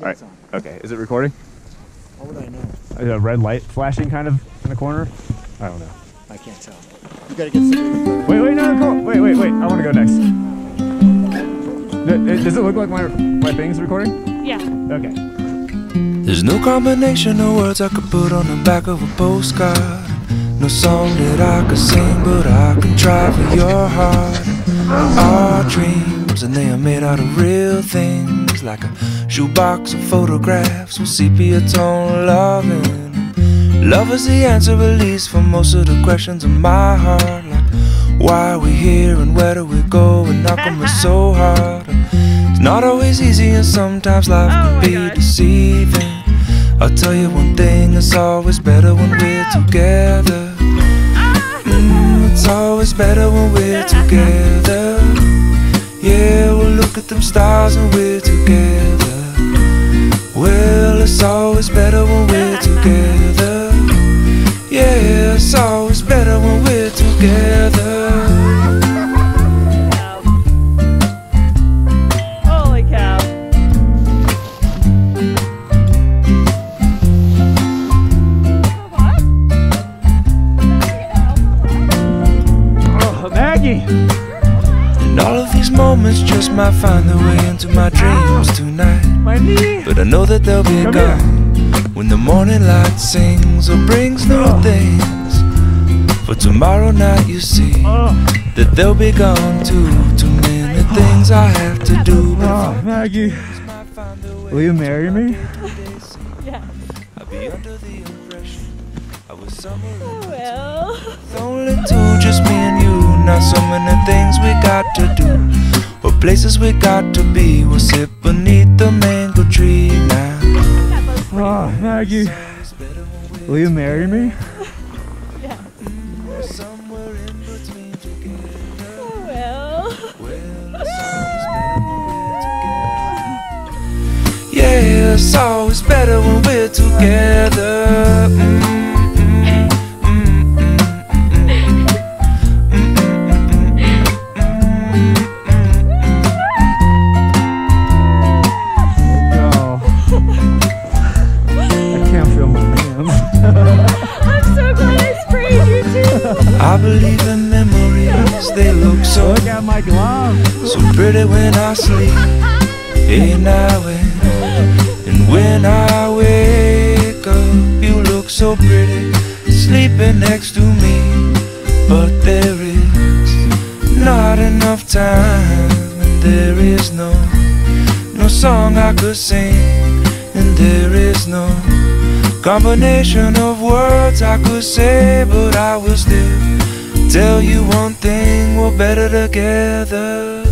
Alright, okay. Is it recording? How would I know? A red light flashing kind of in the corner? I don't know. I can't tell. You gotta get somebody. Wait, no, go. Wait. I want to go next. Does it look like my thing's recording? Yeah. Okay. There's no combination of words I could put on the back of a postcard. No song that I could sing, but I can try for your heart. Our dreams, and they are made out of real things, like a shoebox of photographs with sepia tone loving. Love is the answer, at least, for most of the questions in my heart, like why are we here and where do we go, and how come it's so hard? It's not always easy, and sometimes life can be deceiving. I'll tell you one thing, it's always better when we're together. It's always better when we're together. Yeah, we'll look at them stars when we're together. Well, it's always better when we're together. Yeah, it's always better when we're together. Holy cow. Oh, Maggie! And all of these moments just might find their way into my dreams tonight. My knee! But I know that they'll be gone when the morning light sings or brings new things. For tomorrow night you see that they'll be gone too. Too many things I have to do. Oh, Maggie, will you marry me? Yeah. I'll be under the impression I was somewhere Oh, well. only two, just me and you. Not so many things we got to do, or places we got to be. We'll sit beneath the mango tree now. Oh, Maggie, will you marry me? Yeah. Somewhere in between together. Oh, well. Yeah, it's always better when we're together. I believe in memories, they look so Look at my glove. So pretty when I sleep. Hey now and when I wake up, you look so pretty sleeping next to me. But there is not enough time, and there is no song I could sing, and there is no combination of words I could say, but I will still tell you one thing, we're better together.